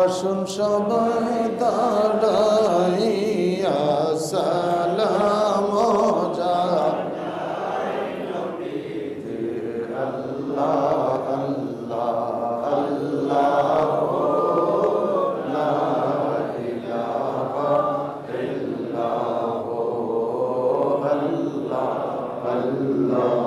আসুন সবাই দাঁড়াইয়া সালাম জানাই নবীজির আল্লাহ আল্লাহ আল্লাহ লা ইলাহা ইল্লাল্লাহ আল্লাহ আল্লাহ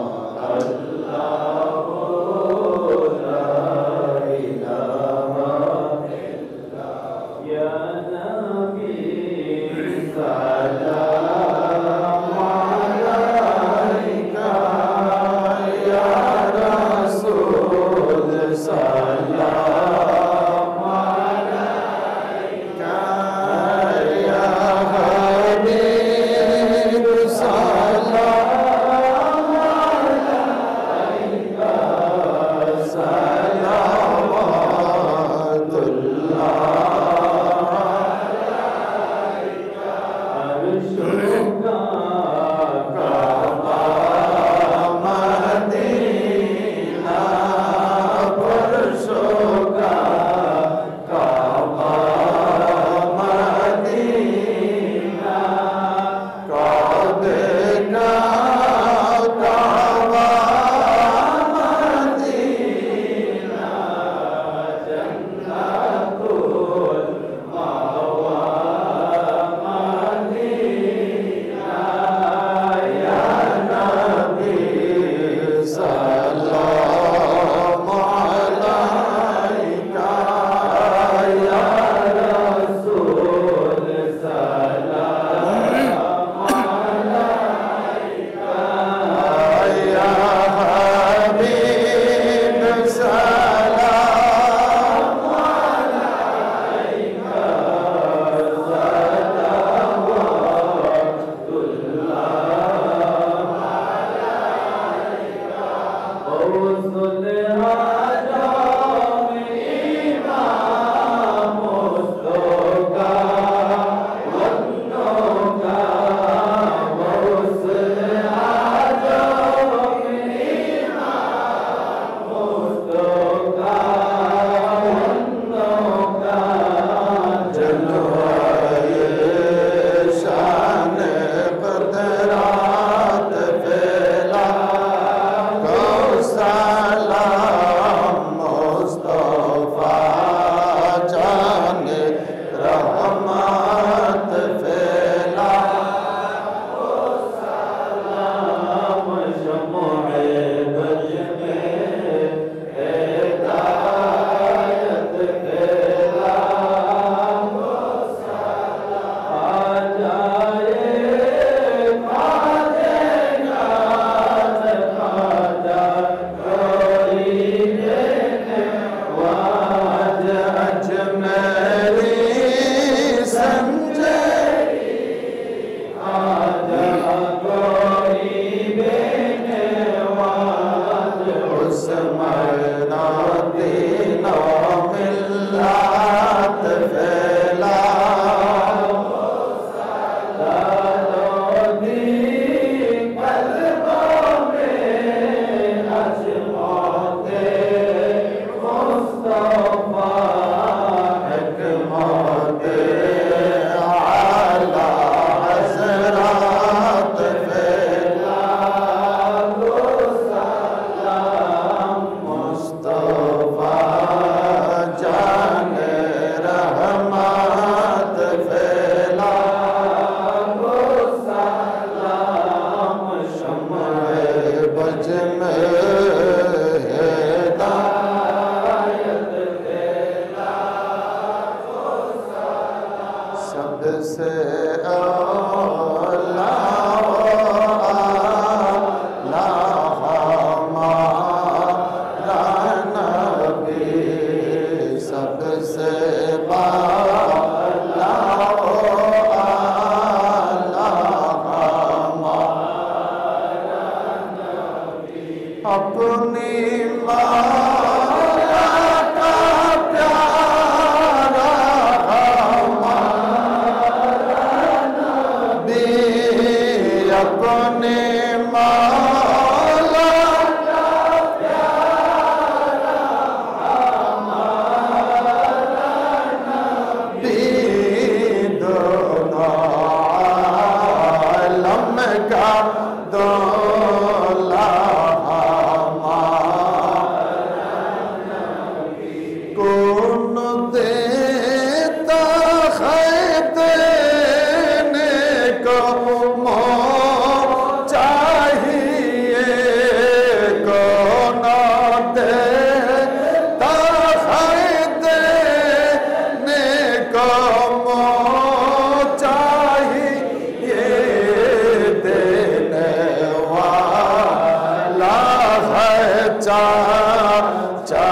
चाचा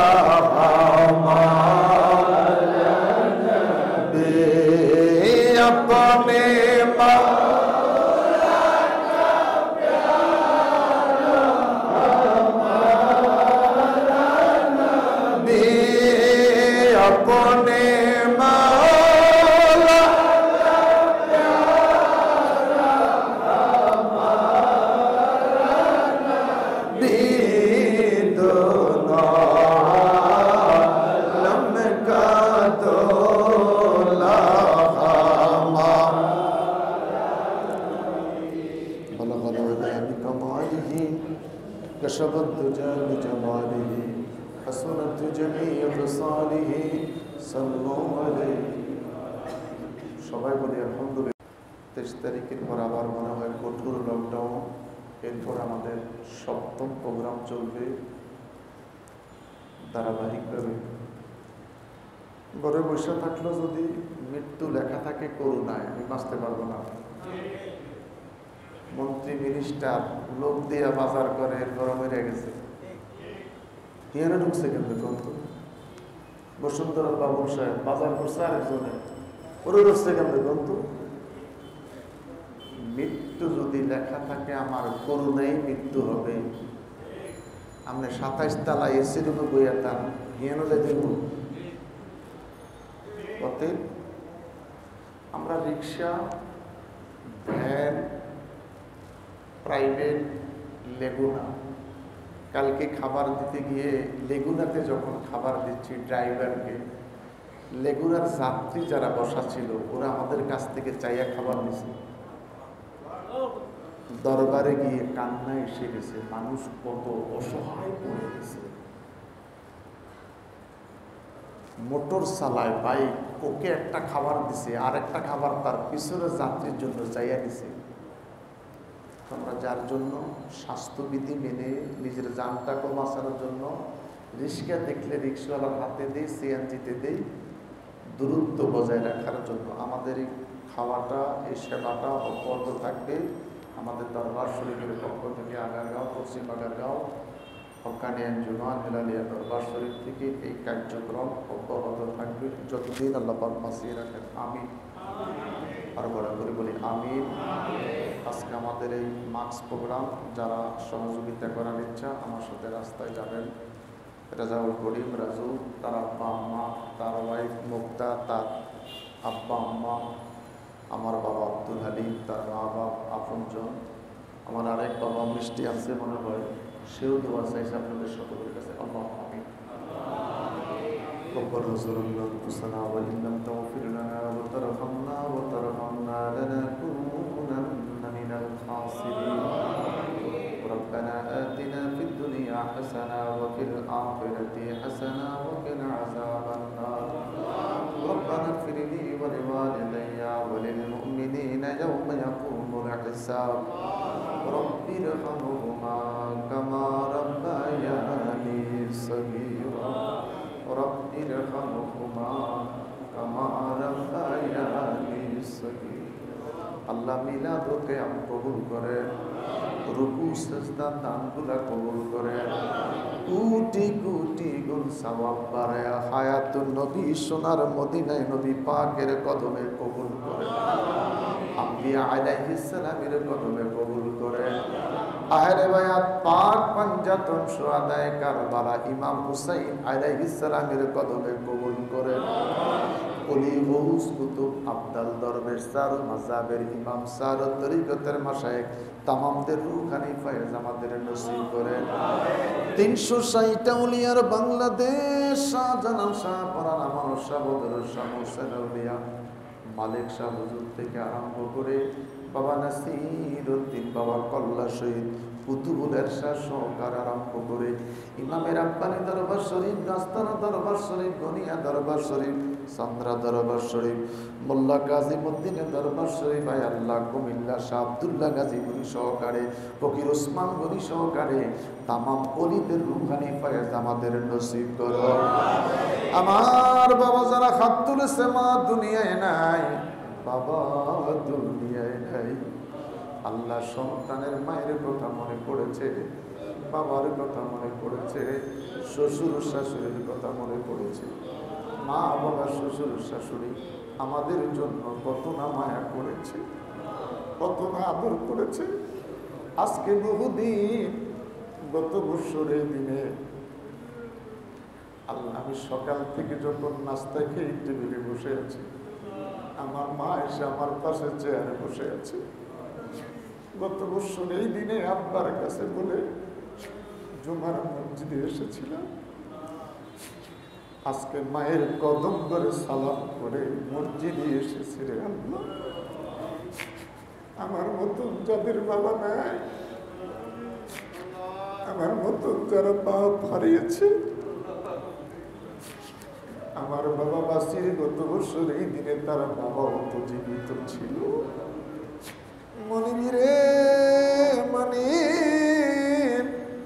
अपने अपने कशबद्दुजा बिजमालिही हसनत जमीअ खसालिही सल्लल्लाहु अलैहि। সবাই বলি আলহামদুলিল্লাহ। 23 তারিখের পর আবার মনে হয় কঠোর লকডাউন, এরপর আমাদের 7ম প্রোগ্রাম চলবে ধারাবাহিকভাবে। ঘরে বসে থাকলেও যদি মৃত্যু লেখা থাকে করুণায়, আমি বাঁচতে পারবো না। মন্ত্রী মিনিস্টার লোক দিয়ে বাজার করে এরপর মেরে গেছে, হিয়ারে ঢুকছে কিন্তু কিন্তু বসুন্ধরা বাবুল সাহেব বাজার করছে আরেকজনে ওরে ঢুকছে কিন্তু কিন্তু। মৃত্যু যদি লেখা থাকে আমার করুণাই মৃত্যু হবে। আমরা 27 তলা এসি রুমে বইয়াতাম, হিয়ানলে দেব পথে আমরা রিক্সা, ভ্যান, প্রাইভেট, লেগুনা। কালকে খাবার দিতে গিয়ে লেগুনাতে যখন খাবার দিচ্ছি ড্রাইভারকে, লেগুনার যাত্রী যারা বসা ছিল ওরা আমাদের কাছ থেকে চাইয়া খাবার নিছে। দরবারে গিয়ে কান্না এসে গেছে, মানুষ কত অসহায় পড়ে গেছে। মোটর চালায় বাইক, ওকে একটা খাবার দিছে, আর একটা খাবার তার পিছনের যাত্রীর জন্য চাইয়া দিছে। আমরা যার জন্য স্বাস্থ্যবিধি মেনে নিজের জানটাকে বাঁচানোর জন্য রিক্সা দেখলে রিক্সাওয়ালার হাতে দেই, সিএনজিতে দেই, দূরত্ব বজায় রাখার জন্য। আমাদের এই খাওয়াটা, এই সেবাটা অব্যাহত থাকবে। আমাদের দরবার শরীফের পক্ষ থেকে আগারগাঁও, পশ্চিম আগারগাঁও হক্কানি আঞ্জুমান হেলালিয়া দরবার শরীফ থেকে এই কার্যক্রম অব্যাহত থাকবে যতদিন আল্লাহ পাক বাঁচিয়ে রাখেন। আমিন। আর বড় করে বলি আমিন। আজকে আমাদের এই মাস্ক প্রোগ্রাম যারা সহযোগিতা করার ইচ্ছা আমার সাথে রাস্তায় যাবেন। রাজাউল করিম রাজু, তার আব্বা আম্মা, তার ওয়াইফ মুক্তা, তার আব্বা আম্মা, আমার বাবা আব্দুল হালিম, তার মা বাবা আপনজন, আমার আরেক বাবা মিষ্টি আছে মনে হয়, সেও দোয়া চাইছে আপনাদের সকলের কাছে। আল্লাহ আমিন। ربنا ظلمنا أنفسنا وإن لم تغفر لنا وترحمنا لنكونن من الخاسرين ربنا آتنا في الدنيا حسنة وفي الآخرة حسنة وقنا عذاب النار ربنا اغفر لي ولوالدي وللمؤمنين يوم يقوم الحساب رب ارحمهما كما ربياني صغيرا رب ارحمهما كما ربياني صغيرا। আল্লাহ মিলাদ ও কিয়াম কবুল করেন, রুকু সিজদা দানগুলা কবুল করেন, কোটি কোটি গুণ সওয়াব বাড়ায়া হায়াতুন নবী সোনার মদিনায় নবী পাকের কদমে কবুল করেন, আম্বিয়া আলাইহিস সালামের কদমে কবুল করেন। আহলে বায়াত পাক পঞ্জাতন শুহাদায়ে কারবালা ইমাম হুসাইন আলাইহিস সালামের কদমে কবুল করেন। ওলি গৌস কুতুব আবদাল দরবেশ সার মাযহাবের ইমাম সার তরিকতের মাশায়েখ তামামদের রূহানি ফয়েজ আমাদের নসিব করেন। 360 আউলিয়ার বাংলাদেশ, শাহজালাল শাহ পরান আমার শাহ বদর শাহ হোসেন আউলিয়া মালিক শাহ হুজুর থেকে আরম্ভ করে বাবা নাসির উদ্দিন, বাবা কল্লা শহীদ, কুতুবুল এরশাদ সহকার আরম্ভ করে ইমামের আব্বানি দরবার শরীফ, গাস্তানা দরবার শরীফ, গনিয়া দরবার শরীফ, চন্দ্রা দরবার শরীফ, মোল্লা গাজীউদ্দিনের দরবার শরীফ, আয় আল্লাহ কুমিল্লা শাহ আব্দুল্লাহ গাজী গনি সহকারে, ফকির ওসমান গনি সহকারে তামাম ওলিদের রূহানি ফয়েজ আমাদের নসিব করো। আমার বাবা যারা হাত তুলেছে মা দুনিয়ায় নাই, বাবা দুনিয়ায় নাই, আল্লাহ সন্তানের মায়ের কথা মনে পড়েছে, বাবার কথা মনে পড়েছে, শ্বশুর শাশুড়ির কথা মনে পড়েছে। মা বাবা শ্বশুর শাশুড়ি আমাদের জন্য কত না মায়া করেছে, কত না আদর করেছে। আজকে বহুদিন, গত বছরের দিনে আল্লাহ, আমি সকাল থেকে যখন নাস্তা খেয়ে টেবিলে বসে আছি, আমার মা এসে আমার পাশে চেয়ারে বসে আছে। গত বছর এই দিনে আব্বার কাছে বলে জুমার মসজিদে এসেছিলাম, আজকে মায়ের কদম ধরে সালাম করে মসজিদে এসেছি। রে আল্লাহ, আমার মতন যাদের বাবা নাই, আমার মতন যারা বাপ হারিয়েছে, আমার বাবা বাসির গত বছর এই দিনে তারা বাবা অত জীবিত ছিল। মনিরে মনির,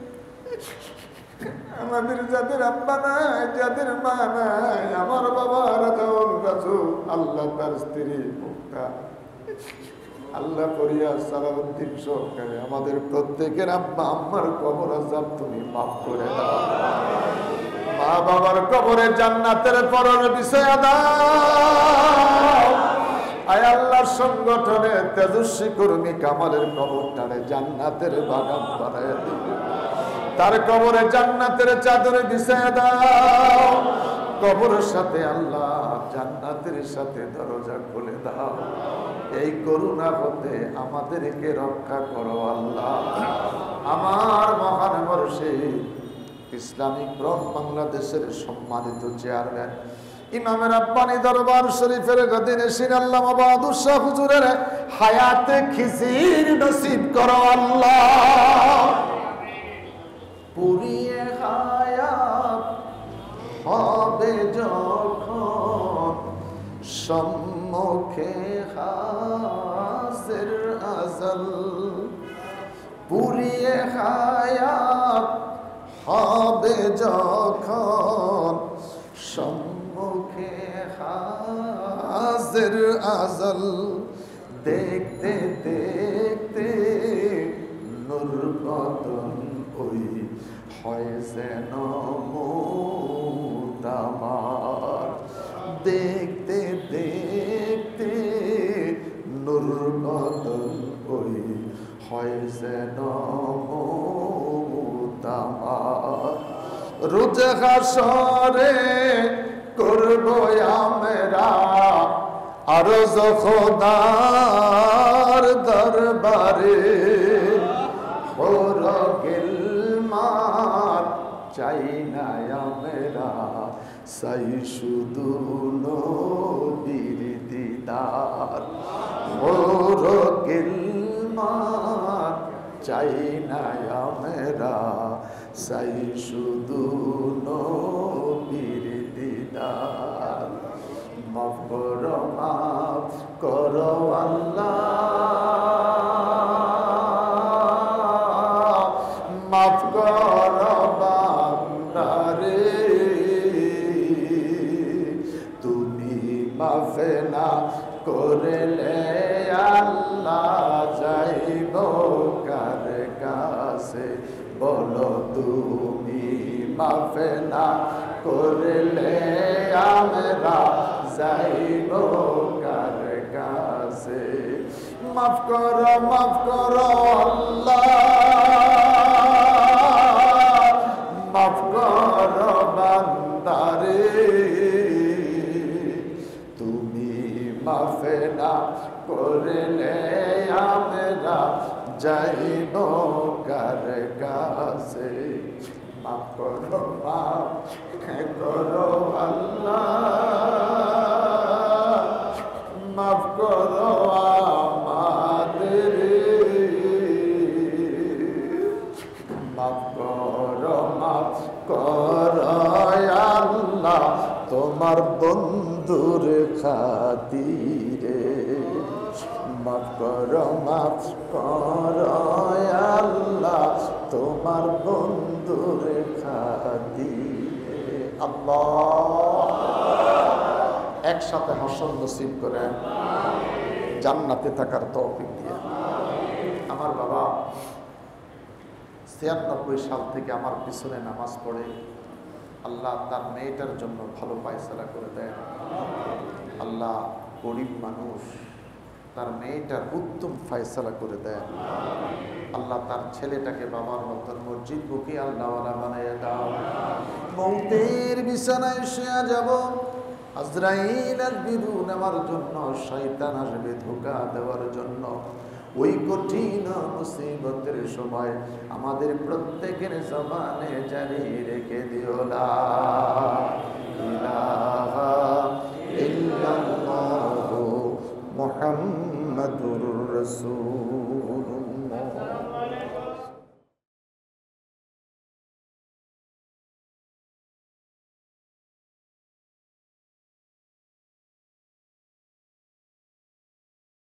আমাদের যাদের আব্বা নাই, যাদের মা নাই, আমার বাবা রাজাউল রাজু, আল্লাহ তার স্ত্রী মুক্তা, আল্লাহ করিয়া সালাউদ্দিন সরকারে আমাদের প্রত্যেকের আব্বা আম্মার কবর আযাব তুমি মাফ করে দাও। মা বাবার কবরে জান্নাতের পরর বিষয় দাও। আয় আল্লাহর সংগঠনে তেজস্বী কর্মী কামালের কবরটারে জান্নাতের বাগান বানায় দিবে, তার কবরে জান্নাতের চাদরে বিছায়া দাও। কবরের সাথে আল্লাহ জান্নাতের সাথে দরজা খুলে দাও। এই করুণা হতে আমাদেরকে রক্ষা করো আল্লাহ। আমার মহান বর্ষে ইসলামিক ফ্রন্ট বাংলাদেশের সম্মানিত চেয়ারম্যান ইমাম রাব্বানী দরবার শরীফের গদিনশীন আল্লামা বাহাদুর শাহ হুজুরের হায়াতে খিজির নসিব করো আল্লাহ। পুরিয়ে হায়াত হবে যখন সম্মুখে হাসির আজল, পুরিয়ে হায়াত হবে যখন সম্মুখে হাজির আজল, দেখতে দেখতে নূর বদন ওই হয় যেন মুতামার, দেখতে দেখতে নূর বদন ওই হয় যেন মুতামার। রোজ হাসরে করব আমরা আরজ খোদার দরবারে, ওরা গিলমার চাই না আমরা, চাই শুধু নবীর দিদার। ওরা গিলমার চাই না আমরা, চাই শুধু নবীর দিদার। মাফ করো আল্লাহ, মাফ করো বান্দারে, তুমি মাফে না করলে আল্লাহ যাইব কার কাছে, বলো তুমি মাফে না করলে আমরা যাইব কার কাছে। মাফ করো আল্লাহ, মাফ করো বান্দারে, তুমি মাফে না করলে আমরা যাইব কার কাছে। মাফ করো আল্লাহ, মাফ করো আমাদের, মাফ করো আল্লাহ তোমার বন্ধুর খাতিরে। মাফ করো আল্লাহ তোমার বন্ধুর খাতিরে। আল্লাহ একসাথে হাসন নসিব করে জান্নাতে থাকার তৌফিক দিয়ে। আমার বাবা 96 সাল থেকে আমার পিছনে নামাজ পড়ে, আল্লাহ তার মেয়েটার জন্য ভালো ফায়সালা করে দেন। আল্লাহ গরিব মানুষ, তার মেয়েটার উত্তম ফায়সালা করে দেন। আল্লাহ তার ছেলেটাকে বাবার মতন মসজিদ বুকি আল্লাহওয়ালা বানাইয়া দাও। মৌতের বিছানায় শুয়ে যাব, আজরাইল আসবে রূহ নেওয়ার জন্য, শয়তান আসবে ধোঁকা দেওয়ার জন্য। ওই কঠিন মুসিবতের সময় আমাদের প্রত্যেকের জবানে জারি রেখে দিও লা ইলাহা ইল্লাল্লাহু মুহাম্মাদুর রাসূল।